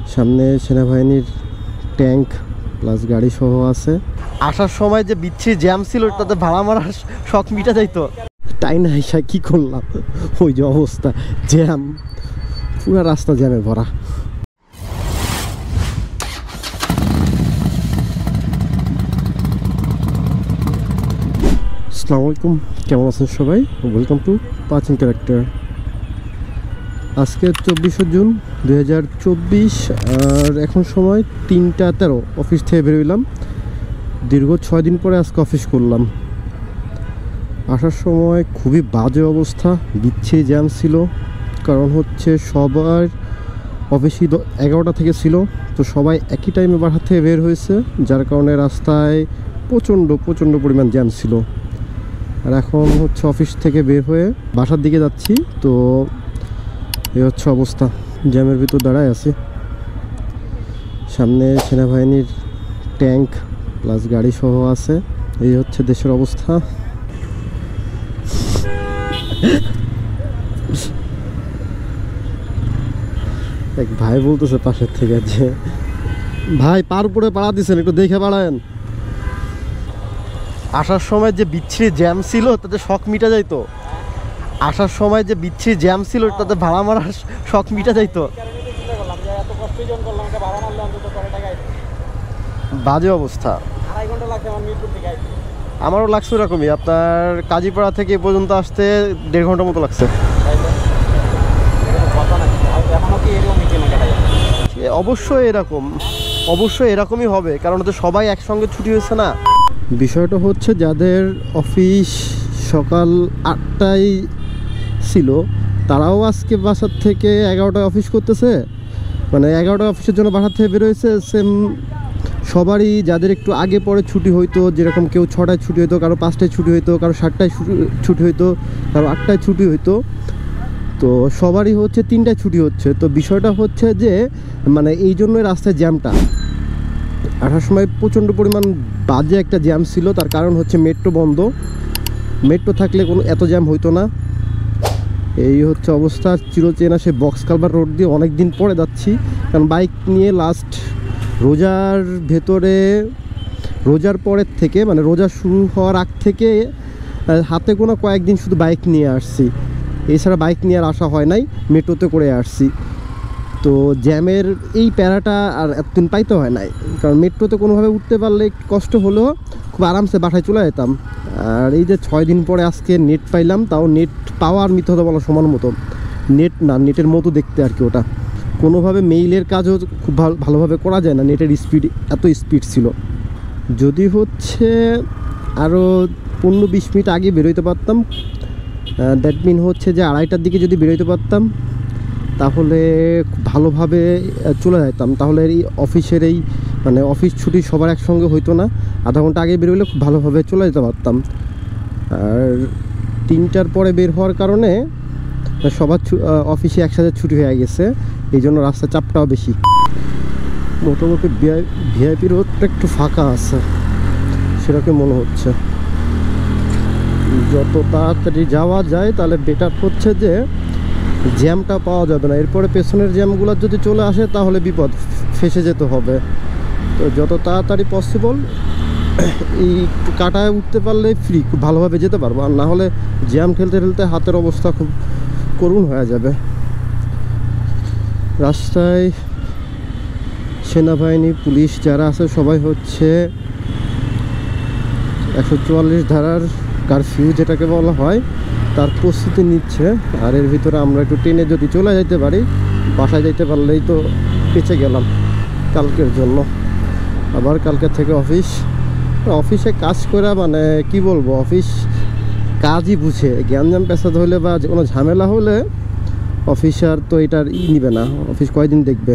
সামনে সেনাবাহিনীর tank plus গাড়ি সহ আছে। আসার সময় যে বিচ্ছিরি জ্যাম ছিল তাতে ভাড়া মারার শখ মিটা যাইতো, তাই না? এসা কি করলাম, ওই যে অবস্থা, জ্যাম, পুরো রাস্তা জ্যামে ভরা। আসসালামু আলাইকুম, কেমন আছেন সবাই? ওয়েলকাম টু পাচিং ক্যারেক্টার। আজকে 24শে জুন 2024 আর এখন সময় 3টা 13। অফিস থেকে বেরোইলাম, দীর্ঘ 6 দিন পরে আজকে অফিস করলাম। আসার সময় খুবই বাজে অবস্থা, বিচ্ছিরি জ্যাম ছিল। কারণ হচ্ছে সবার অফিসই 11টা থেকে ছিল, তো সবাই একই টাইমে বাসা থেকে বের হয়েছে, যার কারণে রাস্তায় প্রচণ্ড পরিমাণ জ্যাম ছিল। আর এখন হচ্ছে অফিস থেকে বের হয়ে বাসার দিকে যাচ্ছি, তো এই হচ্ছে অবস্থা, জ্যামের ভিতর দাঁড়ায় আছি। সামনে সেনাবাহিনীর ট্যাঙ্ক প্লাস গাড়ি সহ আছে। এই হচ্ছে দেশের অবস্থা। এক ভাই বলতেছে পাশের থেকে যে ভাই পার উপরে পাড়া দিচ্ছেন, একটু দেখে পাড়ায়েন। আসার সময় যে বিচ্ছিরি জ্যাম ছিল তাতে শখ মিটা যাইতো। আসার সময় যে বিচ্ছিরি জ্যাম ছিল তাতে ভাড়া মারার শখ মিটা যাইতো। বাজে অবস্থা, আমারও লাগছে ওরকমই। আপনার কাজীপাড়া থেকে এ পর্যন্ত আসতে 1.5 ঘন্টার মতো লাগছে। অবশ্যই এরকমই হবে, কারণ তো সবাই একসঙ্গে ছুটি হয়েছে না। বিষয়টা হচ্ছে যাদের অফিস সকাল 8টায় ছিল তারাও আজকে বাসার থেকে 11টায় অফিস করতেছে, মানে 11টায় অফিসের জন্য বাসার থেকে বেরোয়েছে। সেম সবারই, যাদের একটু আগে পরে ছুটি হইতো, যেরকম কেউ 6টায় ছুটি হইতো, কারো 5টায় ছুটি হইতো, কারো 7টায় ছুটি হইতো, কারো 8টায় ছুটি হইতো, তো সবারই হচ্ছে 3টায় ছুটি হচ্ছে। তো বিষয়টা হচ্ছে যে মানে এই জন্যই রাস্তায় জ্যামটা। আসার সময় প্রচণ্ড পরিমাণ বাজে একটা জ্যাম ছিল, তার কারণ হচ্ছে মেট্রো বন্ধ। মেট্রো থাকলে কোনো এত জ্যাম হইতো না। এই হচ্ছে অবস্থা। চিরচেনা সে বক্স কালভার রোড দিয়ে অনেক দিন পরে যাচ্ছি, কারণ বাইক নিয়ে লাস্ট রোজার পরের থেকে, মানে রোজা শুরু হওয়ার আগ থেকে হাতে কোনো কয়েকদিন শুধু বাইক নিয়ে আসছি, এছাড়া বাইক নিয়ে আর আসা হয় নাই, মেট্রোতে করে আসছি। তো জ্যামের এই প্যারাটা আর এতদিন পাইতে হয় নাই, কারণ মেট্রোতে কোনোভাবে উঠতে পারলে কষ্ট হলেও খুব আরামসে বাসায় চলে যেতাম। আর এই যে 6 দিন পরে আজকে নেট পাইলাম, তাও নেট পাওয়ার মিথ্যা বলা সমান মতো, নেট না, নেটের মতো দেখতে আর কি। ওটা কোনোভাবে মেইলের কাজও খুব ভালোভাবে করা যায় না, নেটের স্পিড এত স্পিড ছিল। যদি হচ্ছে আরও 15-20 মিনিট আগে বেরোইতে পারতাম, দ্যাট মিন হচ্ছে যে 2:30টার দিকে যদি বেরোইতে পারতাম, তাহলে খুব ভালোভাবে চলে যেতাম। তাহলে এই অফিসের মানে অফিস ছুটি সবার একসঙ্গে হইতো না, আধা ঘন্টা আগে বেরোলে খুব ভালোভাবে চলে যেতে পারতাম। আর 3টার পরে বের হওয়ার কারণে সবার অফিসে একসাথে ছুটি হয়ে গেছে, এই জন্য রাস্তার চাপটাও বেশি। মোটামুটি ভিআইপি রোডটা একটু ফাঁকা আছে সেরকম মনে হচ্ছে। যত তাড়াতাড়ি যাওয়া যায় তাহলে বেটার হচ্ছে যে জ্যামটা পাওয়া যাবে না। এরপরে পেছনের জ্যামগুলো যদি চলে আসে তাহলে বিপদ, ফেসে যেতে হবে। তো যত তাড়াতাড়ি পসিবল এই কাটায় উঠতে পারলে ফ্রি, খুব ভালোভাবে যেতে পারবো। আর না হলে জ্যাম ঠেলতে হাতের অবস্থা খুব করুণ হয়ে যাবে। রাস্তায় সেনাবাহিনী, পুলিশ যারা আছে সবাই হচ্ছে 144 ধারার কারফিউ যেটাকে বলা হয় তার প্রস্তুতি নিচ্ছে। আর এর ভিতরে আমরা একটু ট্রেনে যদি চলে যেতে পারি, বাসায় যাইতে পারলেই তো বেঁচে গেলাম কালকের জন্য। আবার কালকে থেকে অফিসে কাজ করা, মানে কি বলবো, অফিস কাজই বুঝে। জ্ঞানজাম পেশাদ হলে বা যে কোনো ঝামেলা হলে অফিসার তো এটার নিবে না, অফিস কয়দিন দেখবে।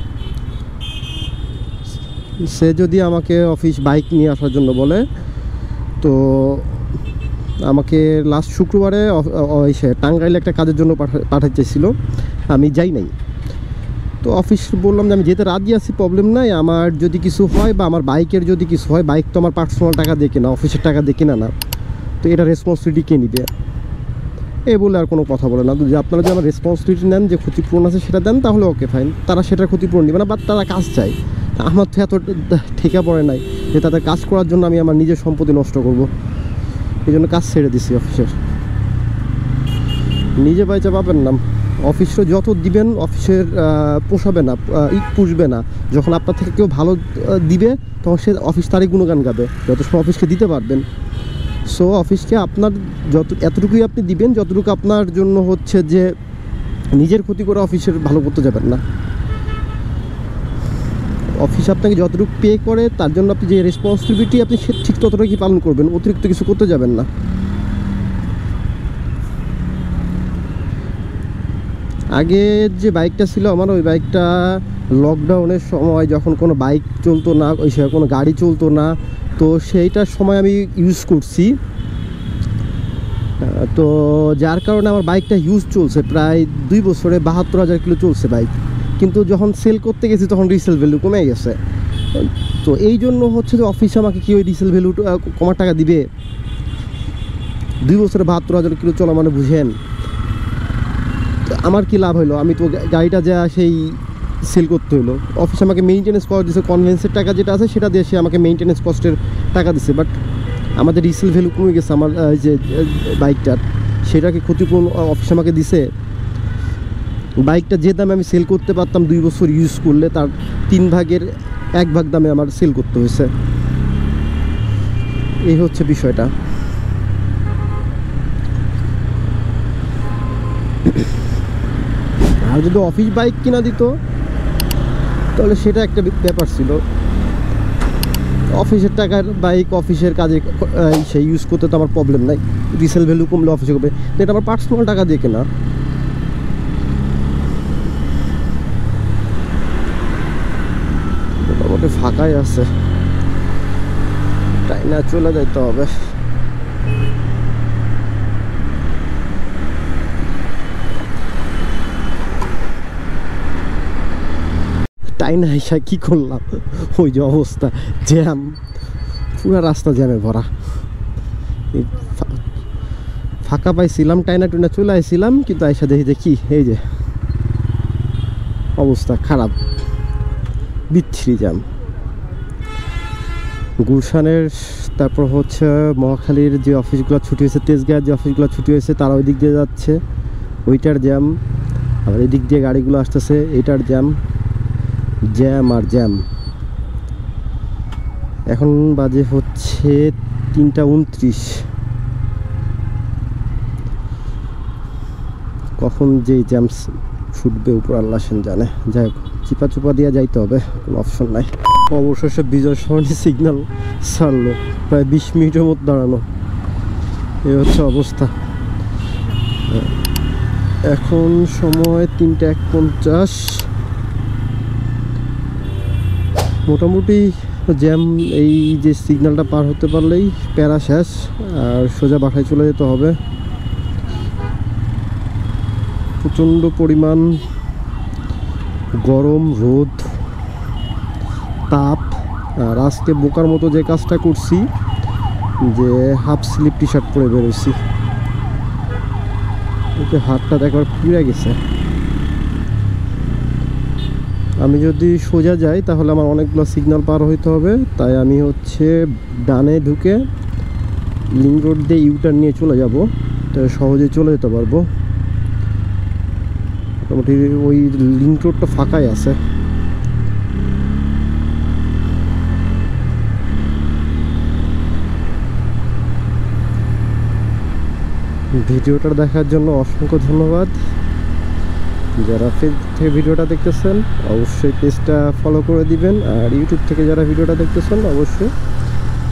সে যদি আমাকে অফিস বাইক নিয়ে আসার জন্য বলে, তো আমাকে লাস্ট শুক্রবারে টাঙ্গাইলে একটা কাজের জন্য পাঠাতে চাইছিল, আমি যাই নাই। তো অফিস বললাম যে আমি যেতে রাজি আছি, প্রবলেম নাই, আমার যদি কিছু হয় বা আমার বাইকের যদি কিছু হয়, বাইক তো আমার পার্সোনাল টাকা দিয়ে কেনা, অফিসের টাকা দিয়ে কেনা না, তো এটা রেসপন্সিবিলিটি কে নিবে? এই বলে আর কোনো কথা বলে না। যদি আপনারা যে আমার রেসপন্সিবিলিটি নেন, যে ক্ষতিপূরণ আছে সেটা দেন, তাহলে ওকে ফাইন, তারা সেটার ক্ষতিপূরণ নেবে না, বাট তারা কাজ চায়। আমার তো এত ঠেকা পড়ে নাই যে তাদের কাজ করার জন্য আমি আমার নিজের সম্পত্তি নষ্ট করব। এই জন্য কাজ ছেড়ে দিছি অফিসের। নিজে পয়সা পাবেন না, অফিসে যত দিবেন অফিসের পোষাবে না, পুষবে না। যখন আপনার থেকে কেউ ভালো দিবে তখন সে অফিস তারই গুণগান গাবে, যত সময় অফিসকে দিতে পারবেন। সো অফিসকে আপনার এতটুকুই আপনি দিবেন যতটুকু আপনার জন্য হচ্ছে, যে নিজের ক্ষতি করে অফিসের ভালো করতে যাবেন না। অফিস আপনাকে যতটুকু পে করে তার জন্য আপনি যে রেসপন্সিবিলিটি আপনি ঠিক ততটুকুই পালন করবেন, অতিরিক্ত কিছু করতে যাবেন না। আগে যে বাইকটা ছিল আমার, ওই বাইকটা লকডাউনের সময় যখন কোনো বাইক চলতো না, ওই সময় কোনো গাড়ি চলতো না, তো সেইটার সময় আমি ইউজ করছি। তো যার কারণে আমার বাইকটা ইউজ চলছে প্রায় 2 বছরে 72,000 কিলো চলছে বাইক। কিন্তু যখন সেল করতে গেছি তখন রিসেল ভ্যালু কমে গেছে। তো এই জন্য হচ্ছে যে অফিসে আমাকে কি ওই রিসেল ভ্যালু কমার টাকা দিবে? 2 বছরে 72,000 কিলো চলা মানে বুঝেন আমার কি লাভ হলো? আমি তো গাড়িটা যা সেই সেল করতে হলো। অফিস আমাকে মেইনটেনেন্স কস্ট দিচ্ছে, কনভেন্সের টাকা যেটা আছে সেটা দিয়ে সে আমাকে মেইনটেনেন্স কস্টের টাকা দিচ্ছে। বাট আমাদের রিসেল ভ্যালু কমে গেছে আমার যে বাইকটার, সেটাকে ক্ষতিপূরণ অফিস আমাকে দিছে। বাইকটা যে দামে আমি সেল করতে পারতাম 2 বছর ইউজ করলে, তার 3 ভাগের 1 ভাগ দামে আমার সেল করতে হয়েছে। এই হচ্ছে বিষয়টা। আর যদি অফিস বাইক কিনা দিত তাহলে সেটা একটা ব্যাপার ছিল। অফিসের টাকার বাইক অফিসের কাজে সেই ইউজ করতে তো আমার প্রবলেম নাই, রিসেল ভ্যালু কমলে অফিসে করবে। এটা আমার পার্সোনাল টাকা দিয়ে কেনা। মোটামুটি ফাঁকাই আছে, তাই না চলে যাইতে হবে। তাই না এসা কি করলাম, ওই যে অবস্থা, জ্যাম, পুরো রাস্তা জ্যামে ভরা। ফাঁকা পাইছিলাম, টাইনা টুইনা চলে আসছিলাম, কিন্তু আইসা দেখি যে কি এই যে অবস্থা খারাপ, বিচ্ছিরি জ্যাম। গুলশানের, তারপর হচ্ছে মহাখালীর যে অফিসগুলো ছুটি হয়েছে, তেজগাঁয়ের যে অফিসগুলো ছুটি হয়েছে তারা ওই দিক দিয়ে যাচ্ছে, ওইটার জ্যাম। আবার এই দিক দিয়ে গাড়িগুলো আসতেছে, এইটার জ্যাম, জ্যাম আর জ্যাম। এখন বাজে হচ্ছে 3:29। কখন যে জ্যাম ছুটবে উপর আল্লাহ সেন জানে। যাই হোক, চিপা চুপা দিয়ে যাইতে হবে, কোনো অপশন নাই। অবশেষে বিজয় সরণি সিগন্যাল ছাড়লো, প্রায় 20 মিনিটের মতো দাঁড়ানো। এই হচ্ছে অবস্থা। এখন সময় 3:51। মোটামুটি জ্যাম, এই যে সিগন্যালটা পার হতে পারলেই প্যারা শেষ, আর সোজা বাসায় চলে যেতে হবে। প্রচণ্ড পরিমাণ গরম, রোদ, তাপ। আর আজকে বোকার মতো যে কাজটা করছি, যে হাফ স্লিপ টি শার্ট পরে বেরোইছি, হাতটা একবার পুড়ে গেছে। আমি যদি সোজা যাই তাহলে আমার অনেকগুলো সিগন্যাল পার হইতে হবে, তাই আমি হচ্ছে ডানে ঢুকে লিঙ্ক রোড দিয়ে ইউটার্ন নিয়ে চলে যাব, তো সহজেই চলে যেতে পারবো। মোটামুটি ওই লিঙ্ক রোডটা ফাঁকাই আছে। ভিডিওটা দেখার জন্য অসংখ্য ধন্যবাদ। যারা ফেসবুক থেকে ভিডিওটা দেখতেছেন অবশ্যই পেজটা ফলো করে দিবেন, আর ইউটিউব থেকে যারা ভিডিওটা দেখতেছেন অবশ্যই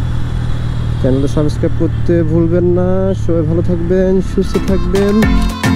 চ্যানেলটা সাবস্ক্রাইব করতে ভুলবেন না। সবাই ভালো থাকবেন, সুস্থ থাকবেন।